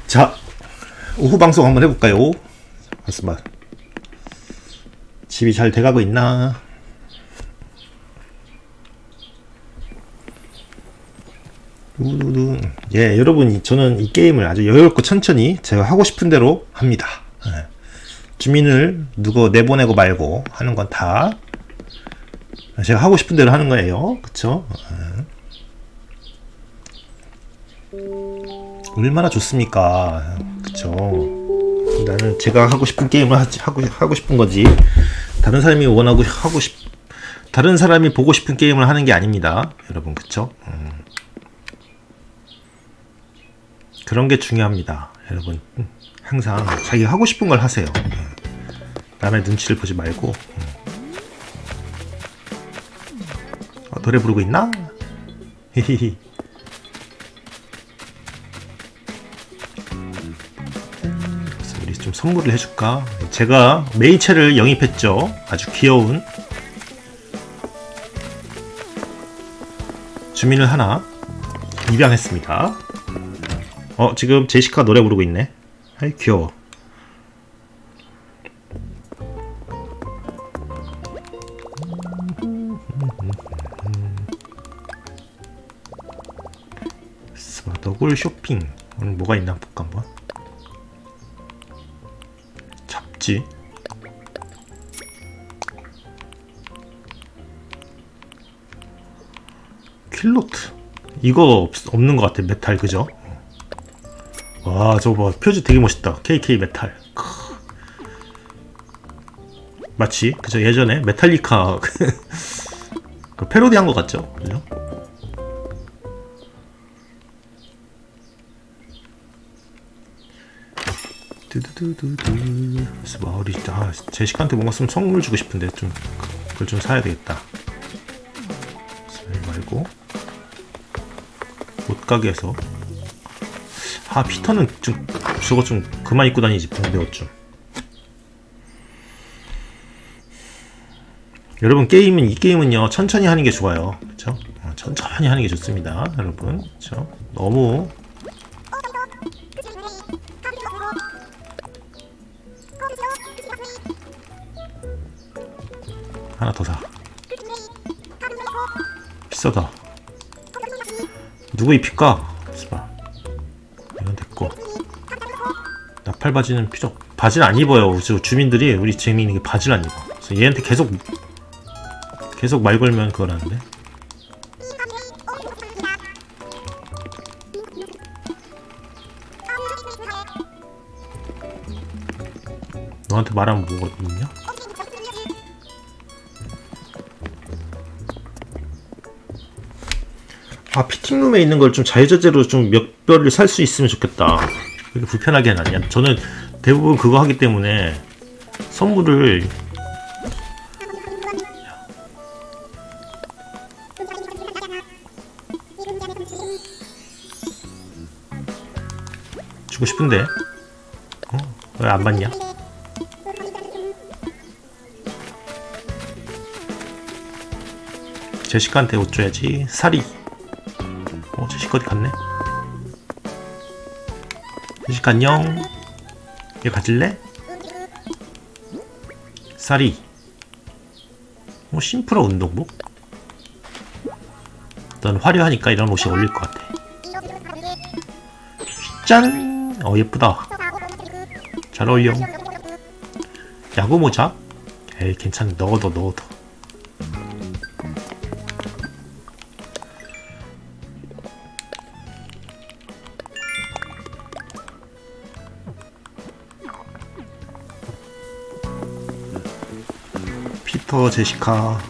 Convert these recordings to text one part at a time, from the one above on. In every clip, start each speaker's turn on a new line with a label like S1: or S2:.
S1: 자, 오후 방송 한번 해볼까요? 잠깐만. 집이 잘 돼가고 있나? 예, 여러분, 저는 이 게임을 아주 여유롭고 천천히 제가 하고 싶은 대로 합니다. 예. 주민을 누구 내보내고 말고 하는 건 다 제가 하고 싶은 대로 하는 거예요. 그쵸? 얼마나 좋습니까? 그쵸? 나는 제가 하고 싶은 게임을 하고 싶은 거지. 다른 사람이 다른 사람이 보고 싶은 게임을 하는 게 아닙니다. 여러분, 그쵸? 그런 게 중요합니다. 여러분, 항상 자기가 하고 싶은 걸 하세요. 남의 눈치를 보지 말고. 노래 부르고 있나? 히히히. 그래서 우리 좀 선물을 해줄까? 제가 메이첼을 영입했죠. 아주 귀여운 주민을 하나 입양했습니다. 지금 제시카 노래 부르고 있네. 아이 귀여워. 너굴 쇼핑 오늘 뭐가 있나 볼까 한번. 잡지. 퀼로트 이거 없는 것 같아. 메탈 그죠? 와 저거 봐. 표지 되게 멋있다. KK 메탈. 마치 그죠? 예전에 메탈리카 그 패러디 한 것 같죠? 그죠? 그래서 마을이 제시카한테 뭔가 좀 선물 주고 싶은데 좀 그걸 좀 사야 되겠다. 말고 옷가게에서 피터는 좀 저거 좀 그만 입고 다니지. 붕대 옷 좀. 여러분 이 게임은요 천천히 하는 게 좋아요. 그쵸? 천천히 하는 게 좋습니다. 여러분 그쵸? 너무 하나 더 사. 비싸다. 누구 입힐까? 이건 됐고. 나팔 바지는 필요. 바지를 안 입어요. 주민들이 우리 재미있는 게 바지를 안 입어. 그래서 얘한테 계속 말 걸면 그걸 하는데. 너한테 말하면 뭐가 있냐? 피팅룸에 있는 걸 좀 자유자재로 좀 몇 벌을 살 수 있으면 좋겠다. 그렇게 불편하게 해놨냐? 저는 대부분 그거 하기 때문에 선물을 주고 싶은데 왜 안 받냐? 제시카한테 옷 줘야지. 사리. 제시카 어디 갔네? 제시카 안녕. 얘 가질래? 사리. 심플한 운동복? 넌 화려하니까 이런 옷이 어울릴 것 같아. 짠! 예쁘다. 잘 어울려. 야구 모자? 에이 괜찮아. 넣어둬. 피터, 제시카.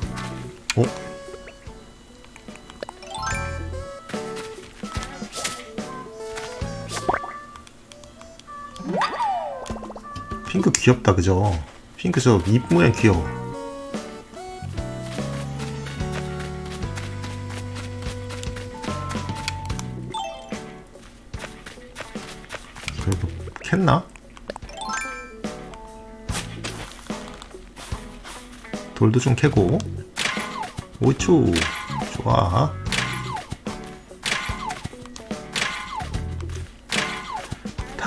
S1: 핑크 귀엽다, 그죠? 핑크 저 입 모양 귀여워. 그래도 캤나? 돌도 좀 캐고. 오추 좋아.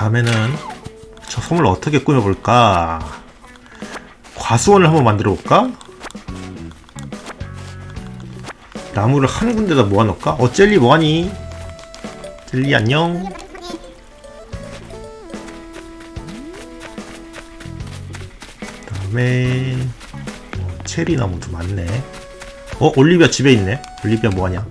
S1: 다음에는 저 섬을 어떻게 꾸며볼까? 과수원을 한번 만들어볼까? 나무를 한 군데다 모아놓을까? 젤리 뭐하니? 젤리 안녕. 다음에 체리 나무도 많네. 올리비아 집에 있네. 올리비아 뭐하냐?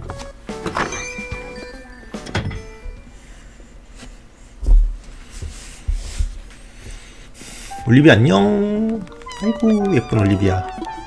S1: 올리비아 안녕. 아이고 예쁜 올리비아.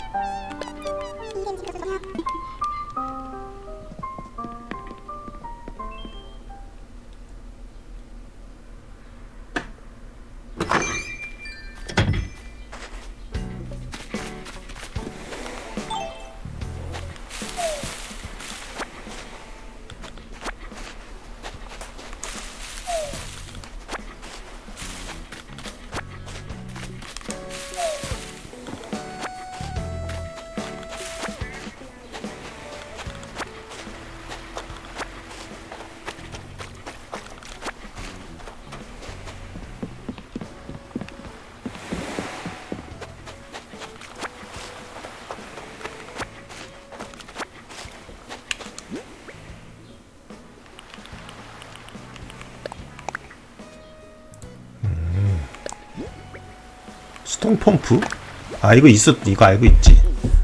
S1: 스톤 펌프? 아 이거 이거 알고 있지.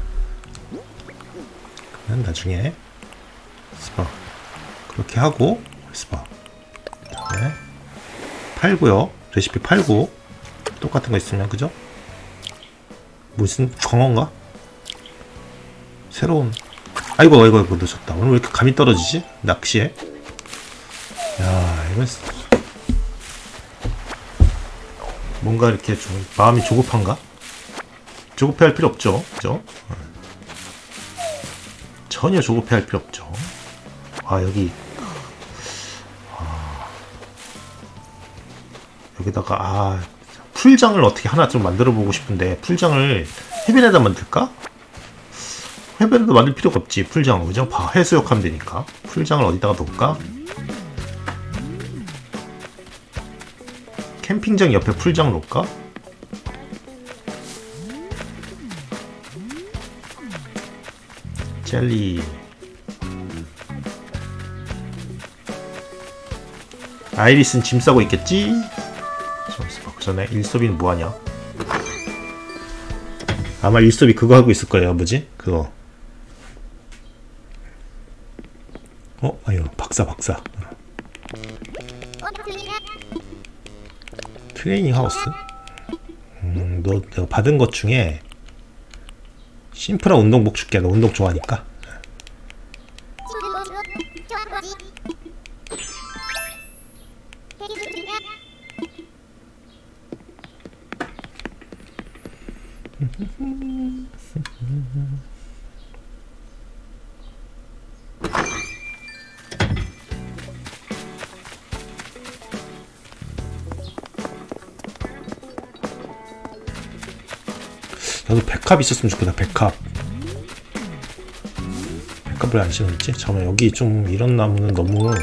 S1: 그러면 나중에 스파 그렇게 하고 스파 그다음에 팔고요. 레시피 팔고 똑같은 거 있으면 그죠? 무슨 광어인가? 새로운 아이고 늦었다. 오늘 왜 이렇게 감이 떨어지지? 낚시에. 야 이건 뭔가 이렇게 좀 마음이 조급한가? 조급해할 필요 없죠, 그죠? 전혀 조급해할 필요 없죠. 여기 여기다가 풀장을 어떻게 하나 좀 만들어 보고 싶은데 풀장을 해변에다 만들까? 해변에다 만들 필요가 없지 풀장은 그죠? 해수욕하면 되니까 풀장을 어디다가 놓을까? 캠핑장 옆에 풀장 놓을까? 젤리 아이리스는 짐 싸고 있겠지? 그 전에 일섭이는 뭐하냐? 아마 일섭이 그거 하고 있을 거예요. 뭐지? 그거 아유 박사 트레이닝 하우스? 너 내가 받은 것 중에 심플한 운동복 줄게. 너 운동 좋아하니까. 나도 백합 있었으면 좋겠다. 백합을 안 심었지? 잠깐만 여기 좀 이런 나무는 너무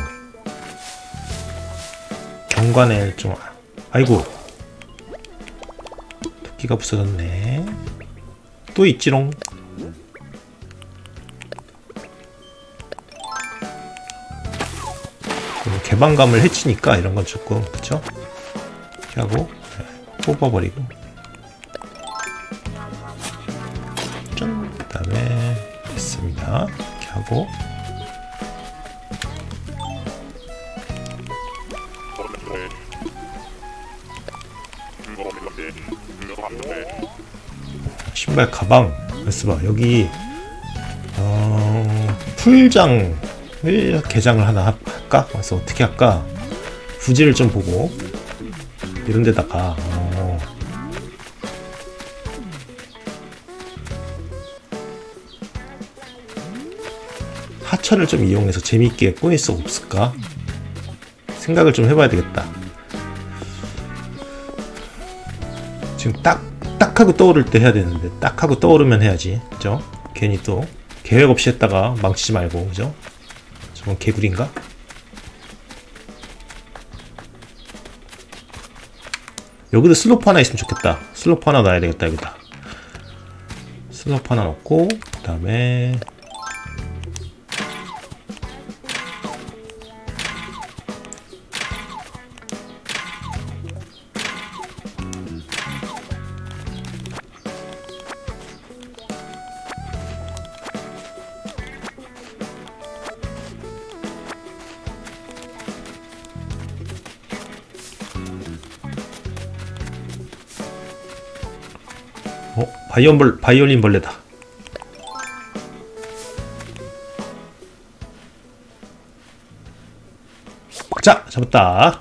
S1: 경관에 좀 아이고 토끼가 부서졌네. 또 있지롱. 개방감을 해치니까 이런 건 조금 그쵸? 이렇게 하고 뽑아버리고 그 다음에 됐습니다. 이렇게 하고 신발 가방 그래서 봐 여기 풀장을 개장을 하나 할까? 그래서 어떻게 할까? 부지를 좀 보고 이런 데다가 하천을 좀 이용해서 재밌게 꾸밀 수 없을까? 생각을 좀 해봐야 되겠다. 지금 딱 하고 떠오를 때 해야 되는데 딱 하고 떠오르면 해야지 그죠? 괜히 또 계획 없이 했다가 망치지 말고 그죠? 저건 개구리인가? 여기도 슬로프 하나 있으면 좋겠다. 슬로프 하나 놔야 되겠다. 여기다 슬로프 하나 넣고, 그 다음에 바이올린 벌레다. 자, 잡았다.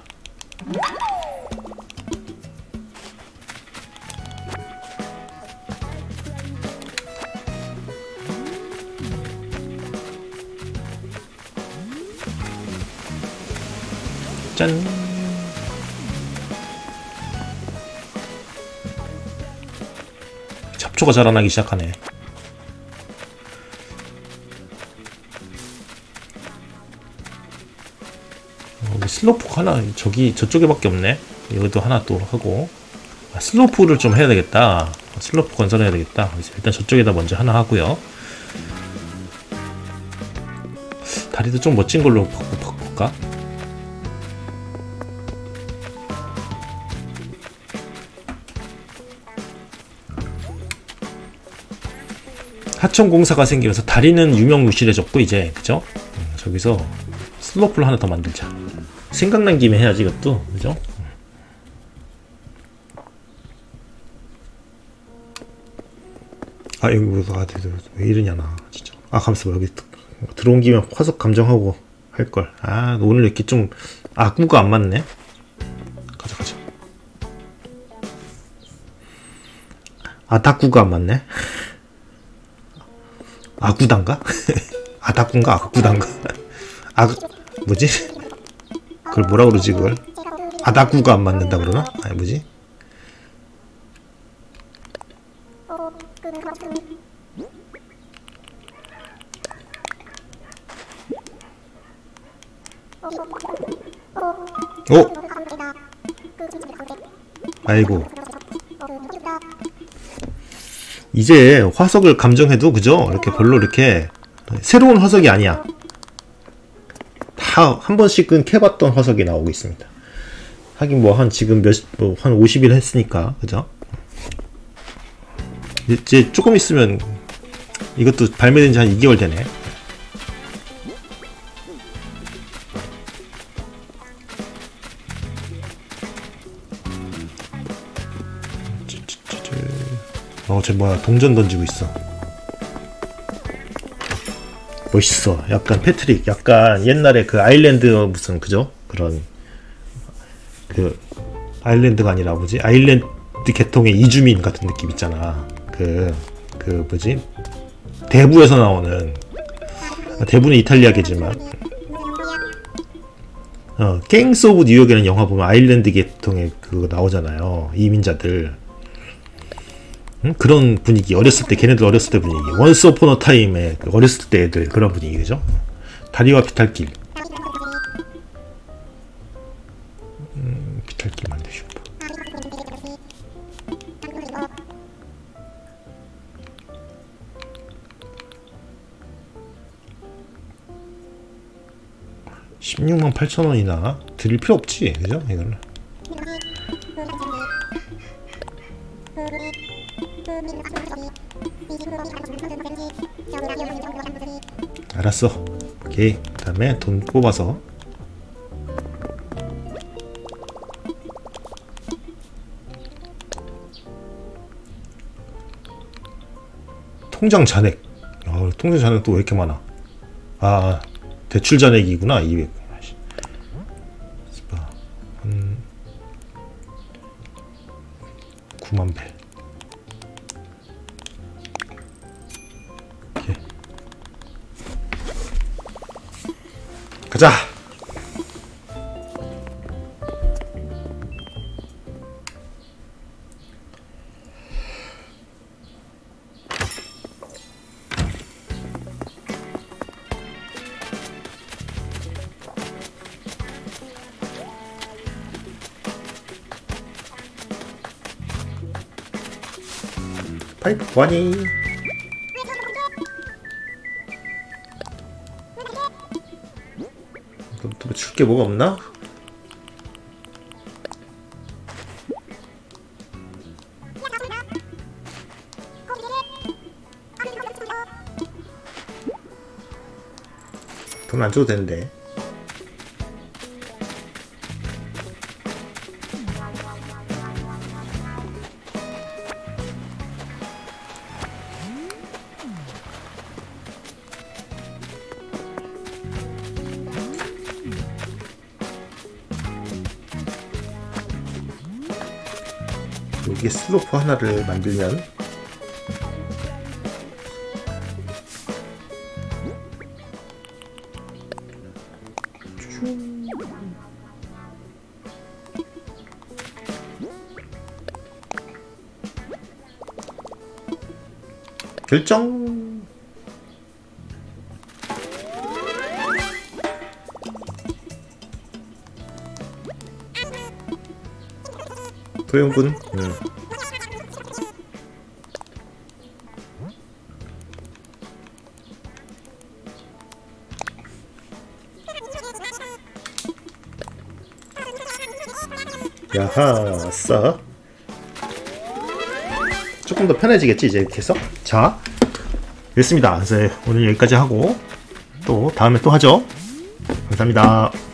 S1: 짠. 잡초가 자라나기 시작하네. 슬로프가 하나 저쪽에밖에 없네. 이것도 하나 또 하고. 슬로프를 좀 해야 되겠다. 슬로프 건설해야 되겠다. 일단 저쪽에다 먼저 하나 하고요. 다리도 좀 멋진 걸로 바꿀까? 하천공사가 생기면서 다리는 유명무실해졌고 이제 그죠? 저기서 슬로프를 하나 더 만들자. 생각난 김에 해야지 이것도 그죠? 아 여기 왜 이러냐 나 진짜. 아 가만있어 봐. 여기 들어온 김에 화석 감정하고 할걸. 아 오늘 이렇게 좀 악구가 안 맞네. 가자. 아다구가 안 맞네. 아구단가? 아다꾼가? 아구단가? 뭐지? 그걸 뭐라 그러지 그걸? 아다구가 안 맞는다 그러나? 아니 뭐지? 오! 아이고 이제 화석을 감정해도 그죠? 이렇게 별로 이렇게 새로운 화석이 아니야. 다 한 번씩은 캐봤던 화석이 나오고 있습니다. 하긴 뭐 한 지금 한 50일 했으니까 그죠? 이제 조금 있으면 이것도 발매된 지 한 2개월 되네. 쟤 뭐야 동전 던지고 있어. 멋있어. 약간 패트릭 약간 옛날에 그 아일랜드 무슨 그죠? 그런 그 아일랜드가 아니라 뭐지? 아일랜드 계통의 이주민 같은 느낌 있잖아. 그 뭐지? 대부에서 나오는 대부는 이탈리아계지만 갱스 오브 뉴욕이라는 영화 보면 아일랜드 계통의 그거 나오잖아요. 이민자들. 그런 분위기. 어렸을 때 걔네들 어렸을 때 분위기. 원스 오폰 어 타임의 어렸을 때 애들 그런 분위기 그죠? 다리와 비탈길. 비탈길 만드시고. $168,000원이나 드릴 필요 없지 그죠? 이거는. 알았어. 오케이. 그 다음에 돈 뽑아서 통장 잔액. 통장 잔액 또 왜 이렇게 많아? 아 대출 잔액이구나. 200. 한 9만 배. 오케이. 가자. 파이프 보아니. 또 줄 게 뭐가 없나? 돈 안 줘도 되는데. 여기에 슬로프 하나를 만들면 결정. 도용군. 야하, 싸. 조금 더 편해지겠지 이제 이렇게 해서. 자, 됐습니다. 그래서 오늘 여기까지 하고 또 다음에 또 하죠. 감사합니다.